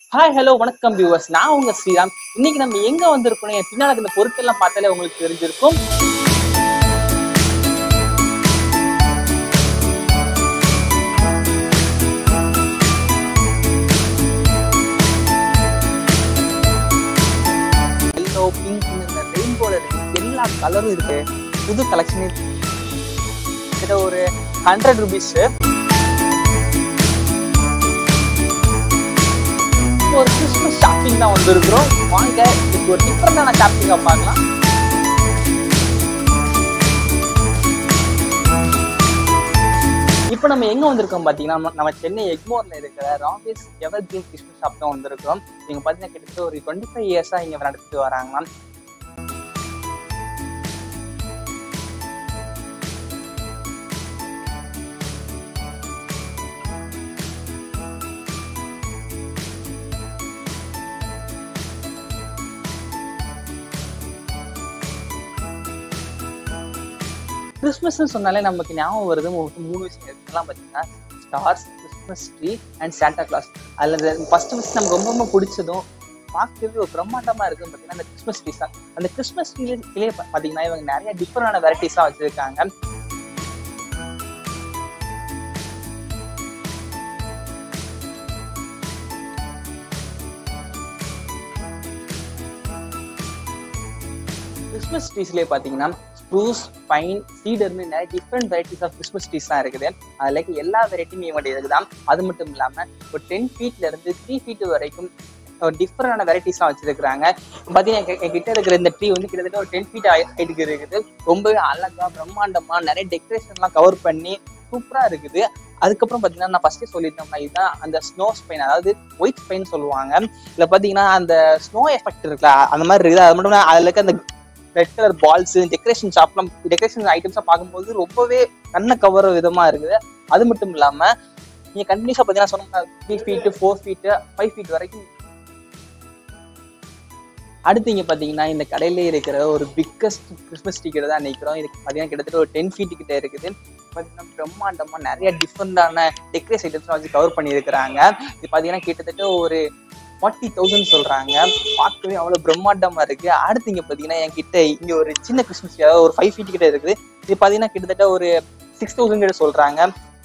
Hi hello வணக்கம் viewers. நான் உங்க ஸ்ரீராம். இன்னைக்கு நம்ம எங்க வந்திருக்கோம், என் பின்னால இந்த பொருட்கள் எல்லாம் பார்த்தாலே உங்களுக்கு தெரிஞ்சிருக்கும். எல்லோ, பிங்க், இந்த ரெயின்போல இருக்கு, எல்லா கலரும் இருக்கு. புது கலெக்ஷன் கிட்ட ஒரு 100 rupees. ஒரு கிறிஸ்மஸ் ஷாப்பிங் தான் வந்திருக்கிறோம். வாங்க இதுக்கு ஒரு டிஃபரெண்டான ஷாப்பிங்கா பார்க்கலாம். இப்போ நம்ம எங்க வந்திருக்கோம் பாத்தீங்கன்னா, நம்ம சென்னை எக்மோர்ல இருக்கிற ராவேஸ் எவர்கிரீன் கிறிஸ்மஸ் ஷாப் தான் வந்திருக்கோம். இவங்க பாத்தீங்கன்னா கிட்டத்தட்ட ஒரு 25 years இங்க நடத்திட்டு வராங்களாம். கிறிஸ்மஸ்ன்னு சொன்னாலே நமக்கு ஞாபகம் வருது 3 விஷயம் இருக்குலாம் பார்த்தீங்கன்னா, stars, Christmas tree and Santa Claus. அதில் ஃபர்ஸ்ட் நமக்கு ரொம்ப பிடிச்சதும் பார்க்கவே ஒரு பிரம்மாண்டமா இருக்குன்னு பார்த்தீங்கன்னா அந்த கிறிஸ்மஸ் ட்ரீஸ் தான். அந்த கிறிஸ்மஸ் ட்ரீலே பார்த்தீங்கன்னா இவங்க நிறைய டிஃப்ரெண்டான வெரைட்டிஸாக வச்சிருக்காங்க. கிறிஸ்மஸ் ட்ரீஸ்லேயே பார்த்தீங்கன்னா ஸ்ப்ரூஸ், பைன், சீடர்னு நிறைய different varieties of Christmas trees தான் இருக்குது. அதில் எல்லா வெரைட்டியுமே இவங்க இருக்குதான். அது மட்டும் இல்லாமல் ஒரு 10 feetல இருந்து 3 feet வரைக்கும் டிஃப்ரெண்டான வெரைட்டிஸ்லாம் வச்சிருக்கிறாங்க. பார்த்தீங்கன்னா என்கிட்ட இருக்கிற இந்த ட்ரீ வந்து கிட்டத்தட்ட ஒரு 10 feet ஹைட்டுக்கு இருக்குது. ரொம்பவே அழகா பிரம்மாண்டமா நிறைய டெக்கரேஷன்லாம் கவர் பண்ணி சூப்பரா இருக்குது. அதுக்கப்புறம் பார்த்தீங்கன்னா நான் ஃபர்ஸ்டே சொல்லிட்டோம்னா இதுதான் அந்த ஸ்னோ ஸ்பைன், அதாவது ஒயிட் ஸ்பைன் சொல்லுவாங்க. இதில் பார்த்தீங்கன்னா அந்த ஸ்னோ எஃபெக்ட் இருக்குல்ல, அந்த மாதிரி இருக்குது. அது மட்டும் அதில் இருக்க அந்த ரெட் கலர் பால்ஸ், டெக்கரேஷன் ஷாப்லாம், டெக்கரேஷன் ஐட்டம்ஸா பார்க்கும்போது ரொம்பவே கண்ணை கவர விதமா இருக்குது. அது மட்டும் இல்லாம நீங்க கண்டினியூஸா பாத்தீங்கன்னா சொன்னா 3 feet, 4 feet, 5 feet வரைக்கும். அடுத்து இங்க பாத்தீங்கன்னா இந்த கடையில இருக்கிற ஒரு பிக்கஸ்ட் கிறிஸ்மஸ் ட்ரீ கிட்ட தான் நிக்கிறோம். இதுக்கு பாத்தீங்கன்னா கிட்டத்தட்ட ஒரு 10 feet கிட்ட இருக்குது. பாத்தீங்கன்னா பிரம்மாண்டமா நிறைய டிஃப்ரெண்டான டெக்கரேஷன் ஐட்டம்ஸ் வச்சு கவர் பண்ணியிருக்கிறாங்க. இது பாத்தீங்கன்னா கிட்டத்தட்ட ஒரு 40,000 சொல்றாங்க. பார்க்கவே அவ்வளவு பிரம்மாண்டமா இருக்கு. அடுத்து இங்க பாத்தீங்கன்னா என்கிட்ட இங்க ஒரு சின்ன கிறிஸ்மஸ் ஒரு 5 feet கிட்ட இருக்குது. இது பாத்தீங்கன்னா கிட்டத்தட்ட ஒரு 6,000 கிட்ட சொல்றாங்க.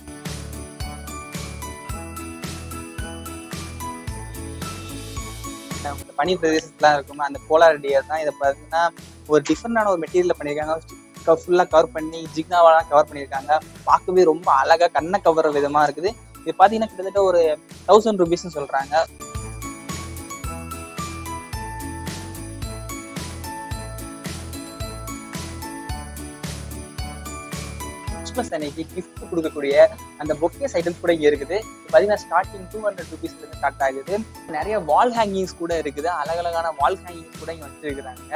பனி பிரதேசத்துலாம் இருக்கும் அந்த போலார் டியர் தான். இதை பாத்தீங்கன்னா ஒரு டிஃப்ரெண்டான ஒரு மெட்டீரியல் பண்ணியிருக்காங்க. ஃபுல்லா கவர் பண்ணி ஜிக்னாவெல்லாம் கவர் பண்ணியிருக்காங்க. பார்க்கவே ரொம்ப அழகா கண்ணை கவர விதமா இருக்குது. இது பாத்தீங்கன்னா கிட்டத்தட்ட ஒரு 1000 rupees சொல்றாங்க. கிறிஸ்மஸ் அன்னைக்கு கிஃப்ட் கொடுக்கக்கூடிய அந்த பொக்கேஸ் ஐட்டம்ஸ் கூட இங்க இருக்குது. பாத்தீங்கன்னா ஸ்டார்டிங் 200 rupees ஸ்டார்ட் ஆகுது. நிறைய வால் ஹேங்கிங்ஸ் கூட இருக்குது. அழகழகான வால் ஹேங்கிங்ஸ் கூட இங்க வச்சிருக்கிறாங்க.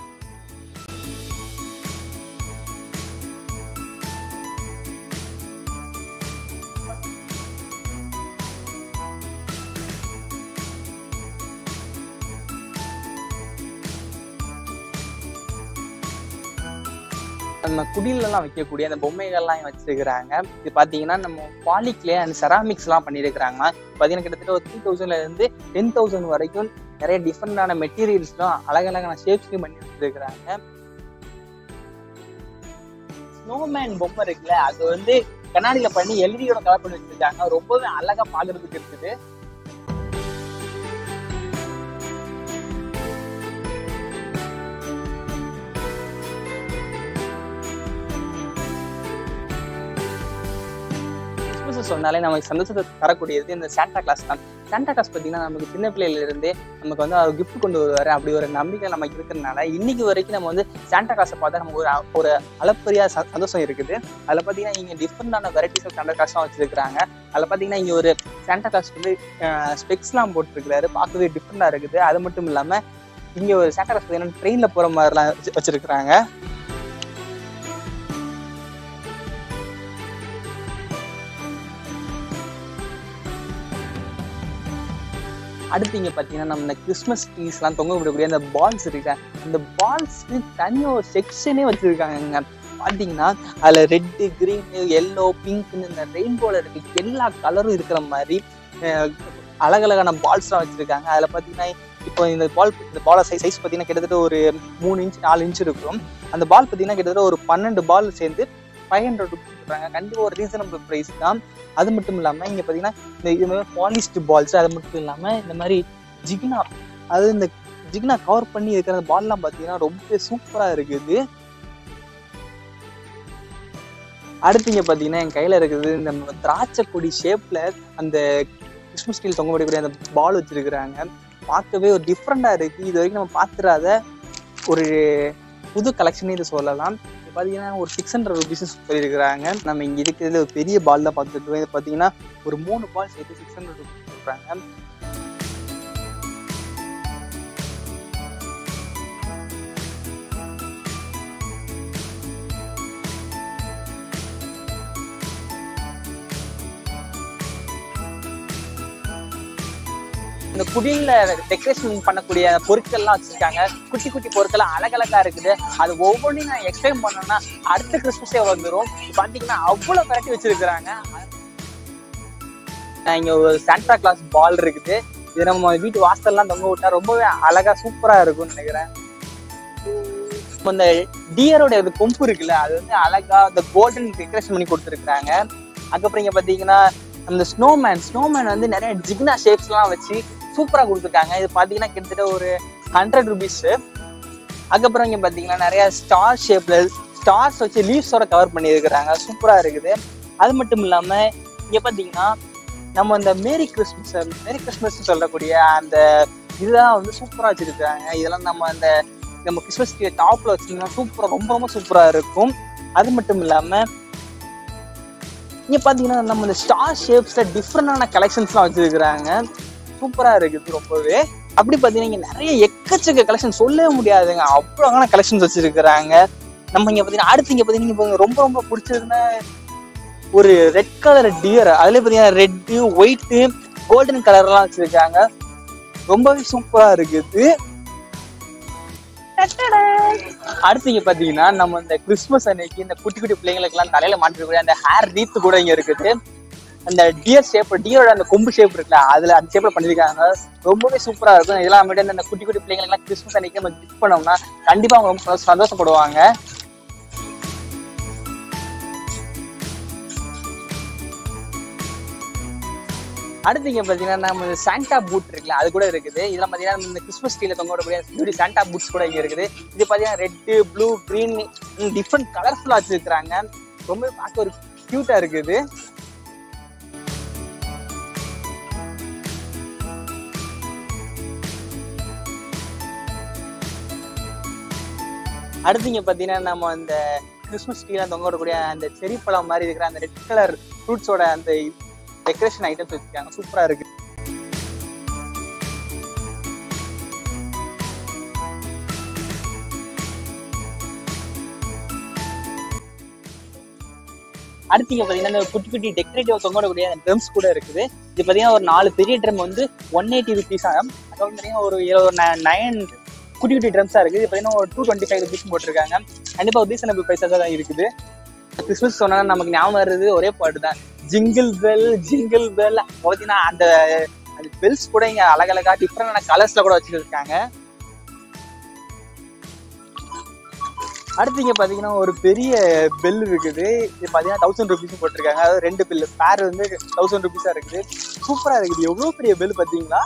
நம்ம குடிலெல்லாம் வைக்கக்கூடிய அந்த பொம்மைகள்லாம் வச்சிருக்கிறாங்க. இது பாத்தீங்கன்னா நம்ம பாலிக்லே அந்த செராமிக்ஸ் எல்லாம் பண்ணிருக்கிறாங்க. பாத்தீங்கன்னா கிட்டத்தட்ட ஒரு 3000 இருந்து 10,000 வரைக்கும் நிறைய டிஃப்ரெண்டான மெட்டீரியல்ஸ்லாம் அழகழகான ஷேப்ஸ்லயும் பண்ணி வச்சிருக்கிறாங்க. ஸ்னோமேன் பொம்மை இருக்குல்ல, அது வந்து கண்ணாடியில பண்ணி எல்இடியோட கவர் பண்ணி வச்சிருக்காங்க. ரொம்பவே அழகா பாக்குறதுக்கு இருக்குது. சொன்னாலே நமக்கு சந்தோஷத்தை தரக்கூடியது இந்த சாண்டா கிளாஸ் தான். சாண்டா கிளாஸ் பார்த்தீங்கன்னா நமக்கு சின்ன பிள்ளையில இருந்தே நமக்கு வந்து அவர் கிஃப்ட் கொண்டு வருவாரு. அப்படி ஒரு நம்பிக்கை நமக்கு இருக்கிறதுனால இன்னைக்கு வரைக்கும் நம்ம வந்து சாண்டா கிளாஸை பார்த்தா நமக்கு ஒரு அளப்பரிய சந்தோஷம் இருக்குது. அதில் பார்த்தீங்கன்னா இங்கே டிஃப்ரெண்டான வெரைட்டிஸ் ஆஃப் சாண்டா கிளாஸ்லாம் வச்சிருக்காங்க. அதில் பார்த்தீங்கன்னா இங்கே ஒரு சாண்டா கிளாஸ் வந்து ஸ்பெக்ஸ்லாம் போட்டுருக்கிறாரு. பார்க்கவே டிஃப்ரெண்டாக இருக்குது. அது மட்டும் இல்லாமல் இங்கே ஒரு சாண்டா கிளாஸ் பார்த்தீங்கன்னா ட்ரெயினில் போகிற மாதிரிலாம் வச்சிருக்கிறாங்க. அடுத்து இங்க பாத்தீங்கன்னா நம்ம இந்த கிறிஸ்மஸ் ட்ரீஸ் எல்லாம் தொங்க விடக்கூடிய அந்த பால்ஸ் இருக்கு. அந்த பால்ஸ்க்கு தனியா ஒரு செக்ஷனே வச்சிருக்காங்க. பாத்தீங்கன்னா அதுல ரெட், கிரீன், எல்லோ, பிங்க் இந்த ரெயின்போல இருக்கு எல்லா கலரும் இருக்கிற மாதிரி அழகழகான பால்ஸ்லாம் வச்சிருக்காங்க. அதில் பார்த்தீங்கன்னா இப்போ இந்த பால் சைஸ் பார்த்தீங்கன்னா கிட்டத்தட்ட ஒரு 3 இன்ச் 4 இன்ச் இருக்கும். அந்த பால் பார்த்தீங்கன்னா கிட்டத்தட்ட ஒரு 12 பால் சேர்ந்து 500 ருபீஸ் சொல்றாங்க. கண்டிப்பாக ஒரு ரீசனபிள் ப்ரைஸ் தான். அது மட்டும் இல்லாமல் இங்கே பார்த்தீங்கன்னா இந்த இது மாதிரி பாலிஸ்டு பால்ஸ், அது மட்டும் இல்லாமல் இந்த மாதிரி ஜிகினா, அது இந்த ஜிகினா கவர் பண்ணி இருக்கிற அந்த பால்லாம் பார்த்தீங்கன்னா ரொம்ப சூப்பராக இருக்குது. அடுத்து இங்கே பார்த்தீங்கன்னா என் கையில் இருக்குது இந்த திராட்சை கொடி ஷேப்பில் அந்த கிறிஸ்மஸ் ட்ரீல தொங்க முடியக்கூடிய அந்த பால் வச்சிருக்கிறாங்க. பார்க்கவே ஒரு டிஃப்ரெண்டாக இருக்குது. இது வரைக்கும் நம்ம பார்த்துடாத ஒரு புது கலெக்ஷனே இது சொல்லலாம். இது பார்த்தீங்கன்னா ஒரு 600 ருபீஸ் சொல்லியிருக்கிறாங்க. நம்ம இங்கே இருக்கிறதுல ஒரு பெரிய பால் தான் பார்த்துட்டு இருக்கோம். இது பார்த்தீங்கன்னா ஒரு 3 பால் சேர்த்து 600 ருபீஸ் சொல்கிறாங்க. இந்த குடியில டெக்கரேஷன் பண்ணக்கூடிய பொருட்கள்லாம் வச்சிருக்காங்க. குட்டி குட்டி பொருட்கள் அழகழகா இருக்குது. அது ஒவ்வொன்றையும் நான் எக்ஸ்பிளைன் பண்ணோம்னா அடுத்த கிறிஸ்மஸே வந்துடும். பாத்தீங்கன்னா அவ்வளவு வெரைட்டி வச்சிருக்கிறாங்க. இங்க ஒரு சாண்டா கிளாஸ் பால் இருக்குது. இது நம்ம வீட்டு வாசல்லாம் தொங்க விட்டா ரொம்பவே அழகா சூப்பரா இருக்கும்னு நினைக்கிறேன். இந்த டியரோட கொம்பு இருக்குல்ல, அது வந்து அழகா இந்த கோல்டன் டெக்கரேஷன் பண்ணி கொடுத்துருக்காங்க. அதுக்கப்புறம் இங்க பாத்தீங்கன்னா அந்த ஸ்னோமேன் வந்து நிறைய ஜிக்னா ஷேப்ஸ் எல்லாம் வச்சு சூப்பரா கொடுத்துருக்காங்க. இது பாத்தீங்கன்னா கிட்டத்தட்ட ஒரு 100 ருபீஸ். அதுக்கப்புறம் இங்க பாத்தீங்கன்னா நிறைய ஸ்டார் ஷேப்ல ஸ்டார்ஸ் வச்சு லீவ்ஸோட கவர் பண்ணி இருக்கிறாங்க. சூப்பரா இருக்குது. அது மட்டும் இல்லாம இங்க பாத்தீங்கன்னா நம்ம இந்த மேரி கிறிஸ்மஸ் சொல்லக்கூடிய அந்த இதுதான் வந்து சூப்பரா வச்சிருக்காங்க. இதெல்லாம் நம்ம கிறிஸ்மஸ் ட்ரீ டாப்ல வச்சிருந்தா சூப்பரா ரொம்ப சூப்பரா இருக்கும். அது மட்டும் இல்லாம இங்க பாத்தீங்கன்னா நம்ம இந்த ஸ்டார் ஷேப்ஸ்ல டிஃப்ரெண்டான கலெக்ஷன்ஸ்லாம் வச்சிருக்கிறாங்க. சூப்பரா இருக்குது ரொம்பவே. அப்படி பாத்தீங்கன்னா இங்க நிறைய எக்கச்சக்க கலெக்ஷன் சொல்லவே முடியாதுங்க, அவ்வளவான கலெக்ஷன்ஸ் வச்சிருக்கிறாங்க. நம்ம இங்க பாத்தீங்கன்னா அடுத்து இங்க பாத்தீங்கன்னா ரொம்ப பிடிச்சதுன்னா ஒரு ரெட் கலர் டியர், அதுல பாத்தீங்கன்னா ரெட்டு ஒயிட்டு கோல்டன் கலர் எல்லாம் வச்சிருக்காங்க. ரொம்பவே சூப்பரா இருக்குது. அடுத்து இங்க பாத்தீங்கன்னா நம்ம இந்த கிறிஸ்துமஸ் அன்னைக்கு இந்த குட்டி குட்டி பிள்ளைங்களுக்கு எல்லாம் தலையில மாட்டிருக்கூடிய அந்த ஹேர் ரீத் கூட இங்க இருக்குது. அந்த டியரோட அந்த கொம்பு ஷேப் இருக்குல்ல, அதுல அந்த ஷேப்ல பண்ணிருக்காங்க. ரொம்பவே சூப்பரா இருக்கும். இதெல்லாம் மட்டும் இந்த குட்டி குட்டி பிள்ளைங்களுக்கு எல்லாம் கிறிஸ்துமஸ் அன்னைக்கு நம்ம கிஃப்ட் பண்ணோம்னா கண்டிப்பா அவங்க ரொம்ப சந்தோஷப்படுவாங்க. அடுத்து இங்க பாத்தீங்கன்னா நம்ம சாண்டா பூட் இருக்குல்ல, அது கூட இருக்குது. இதெல்லாம் பாத்தீங்கன்னா இந்த கிறிஸ்மஸ் ட்ரீல தொங்கக்கூடிய சாண்டா பூட்ஸ் கூட இங்க இருக்குது. இது பாத்தீங்கன்னா ரெட்டு, ப்ளூ, கிரீன் டிஃப்ரெண்ட் கலர்ஃபுல்லா வச்சிருக்காங்க. ரொம்ப பார்க்க ஒரு கியூட்டா இருக்குது. அடுத்து இங்க பாத்தீங்கன்னா நம்ம அந்த கிறிஸ்மஸ் ட்ரீல தொங்கக்கூடிய அந்த செரி பழம் மாதிரி இருக்கிற அந்த ரெட் கலர் ஃப்ரூட்ஸோட அந்த டெக்கரேஷன் ஐட்டம்ஸ் வச்சிருக்காங்க. சூப்பரா இருக்கு. அடுத்து இங்க பாத்தீங்கன்னா குட்டி குட்டி டெக்கரேட்டிவ் தொங்கக்கூடிய ட்ரம்ஸ் கூட இருக்குது. இது பாத்தீங்கன்னா ஒரு 4 பெரிய ட்ரம் வந்து 180 ருபீஸ் ஆகும். அது பாத்தீங்கன்னா ஒரு 9 குட்டி குட்டி ட்ரம்ஸா இருக்குது. இது பாத்தீங்கன்னா ஒரு 225 ருபீஸ் போட்டிருக்காங்க. கண்டிப்பா ஒரு ரீசனபிள் பிரைஸா தான் இருக்குது. கிறிஸ்மஸ் சொன்னா நமக்கு ஞாபகம் வருது ஒரே பாட்டு தான், ஜிங்கிள் பெல் ஜிங்கிள் பெல். பாத்தீங்கன்னா அந்த பெல்ஸ் கூட இங்க அழகழகா டிஃப்ரெண்டான கலர்ஸ்ல கூட வச்சிருக்காங்க. அடுத்து இங்க பாத்தீங்கன்னா ஒரு பெரிய பெல் இருக்குது. இது பாத்தீங்கன்னா 1000 ருபீஸ் போட்டிருக்காங்க. அதாவது 2 பெல் பேர் வந்து 1000 ருபீஸா இருக்குது. சூப்பரா இருக்குது. எவ்வளவு பெரிய பெல் பாத்தீங்களா.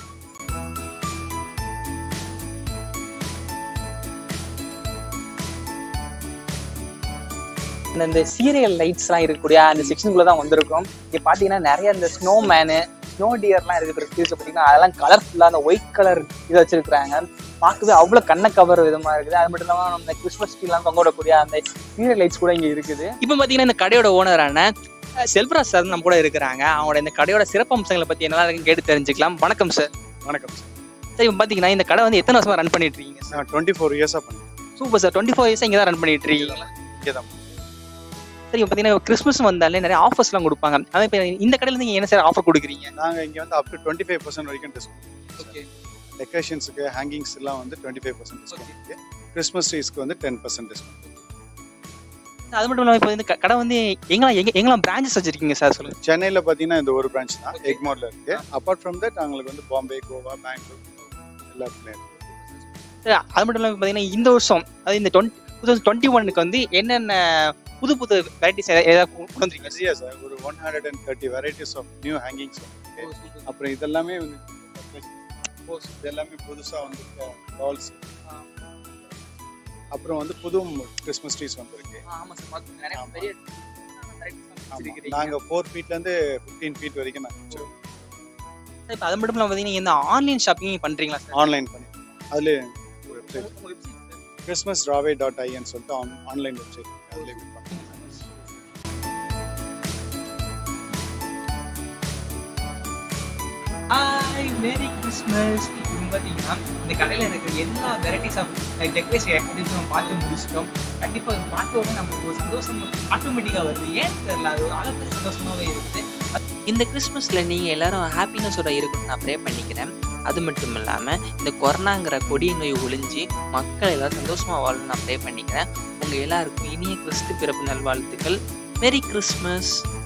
இந்த சீரியல் லைட்ஸ் எல்லாம் இருக்கக்கூடிய அந்த செக்ஷனுக்குள்ளதான் வந்திருக்கும். இங்க பாத்தீங்கன்னா நிறைய இந்த ஸ்னோமேனு, ஸ்னோ டியர்லாம் இருக்கிற பாத்தீங்கன்னா அதெல்லாம் கலர்ஃபுல்லா அந்த ஒயிட் கலர் இது வச்சிருக்காங்க. பார்க்கவே அவ்வளவு கண்ண கவர் விதமா இருக்குது. அது மட்டும் இல்லாம நம்ம கிறிஸ்மஸ் ட்ரீ எல்லாம் தொங்கக்கூடிய அந்த சீரியல் லைட்ஸ் கூட இங்க இருக்குது. இப்ப பாத்தீங்கன்னா இந்த கடையோட ஓனரான செல்வராஜ் சார் நம்ம கூட இருக்கிறாங்க. அவங்களோட இந்த கடையோட சிறப்பம்சங்களை பத்தி என்னெல்லாம் கேட்டு தெரிஞ்சுக்கலாம். வணக்கம் சார். வணக்கம் சார். இப்ப பாத்தீங்கன்னா இந்த கடை வந்து எத்தனை வருஷமா ரன் பண்ணிட்டு இருக்கீங்க? 24 இயர்ஸா பண்ணேன். Super sir. 24 இயர்ஸா இங்க தான் ரன் பண்ணிட்டு இருக்கீங்களா? இங்கதான். சார் இப்போ பார்த்தீங்கன்னா கிறிஸ்மஸ் வந்தாலே நிறைய ஆஃபர்ஸ்லாம் கொடுப்பாங்க. அதான் இப்போ இந்த கடையில் நீங்கள் என்ன சார் ஆஃபர் கொடுக்குறீங்க? நாங்கள் இங்கே வந்து அப் டு 25% வரைக்கும் டிஸ்கவுண்ட். ஓகே. டெக்கரேஷன்ஸுக்கு ஹேங்கிங்ஸ் எல்லாம் வந்து 25% டிஸ்கவுண்ட். கிறிஸ்மஸ் ட்ரீஸ்க்கு வந்து 10% டிஸ்கவுண்ட். அது மட்டும் இல்லாம இப்போ இந்த கடை வந்து எங்கெல்லாம் பிரான்ச்சஸ் வச்சிருக்கீங்க சார் சொல்லுங்க. சென்னையில் பார்த்தீங்கன்னா இந்த ஒரு பிரான்ச் தான் எக்மோரில் இருக்குது. அப்பார்ட் ஃப்ரம் தட் அவங்களுக்கு வந்து பாம்பே, கோவா, பெங்களூர் எல்லாத்துலேயும் இருக்குது. அது மட்டும் இல்லாமல் பார்த்தீங்கன்னா இந்த வருஷம் அது இந்த 2021 வந்து என்னென்ன புது புது வெரைட்டிஸ் ஏதாவது கொண்டு வந்துருக்கீங்க? சரியா சார், ஒரு 130 வெரைட்டிஸ் ஆஃப் நியூ ஹேங்கிங்ஸ் வந்து. அப்புறம் இதெல்லாமே வந்து இதெல்லாமே புதுசாக வந்து டால்ஸ். அப்புறம் வந்து புது கிறிஸ்மஸ் ட்ரீஸ் வந்துருக்கு. நாங்கள் 4 ஃபீட்லேருந்து 15 ஃபீட் வரைக்கும் நாங்கள் வச்சுருக்கோம். இப்போ அது மட்டும் இல்லாமல் பார்த்தீங்கன்னா இந்த ஆன்லைன் ஷாப்பிங் பண்ணுறீங்களா சார்? ஆன்லைன் பண்ணி அதில் வெப்சைட் கிறிஸ்மஸ் ராவே.in சொல்லிட்டு ஆன்லைன் வெப்சைட் அதில் பண்ணுறோம். Hi, merry Christmas. பார்த்தீங்கன்னா இந்த கடையில் இருக்கிற எல்லா வெரைட்டிஸ் ஆஃப் டெக்கரேஷன் ஆக்டிவிட்டிஸ் நம்ம பார்த்து முடிச்சிட்டோம். கண்டிப்பாக அது பார்த்தோன்னே நமக்கு ஒரு சந்தோஷம் ஆட்டோமேட்டிக்காக வருது. ஏன்னு தெரியல, அது ஒரு அளவுக்கு சந்தோஷமாகவே இருக்குது. இந்த கிறிஸ்மஸில் நீங்கள் எல்லாரும் ஹாப்பினஸோட இருக்குன்னு நான் ப்ரே பண்ணிக்கிறேன். அது மட்டும் இல்லாமல் இந்த கொரோனாங்கிற கொடிய நோய் ஒழிஞ்சு மக்கள் எல்லாரும் சந்தோஷமாக வாழணும்னு நான் ப்ரே பண்ணிக்கிறேன். உங்கள் எல்லாருக்கும் இனிய கிறிஸ்து பிறப்பு நல்வாழ்த்துக்கள். Merry Christmas.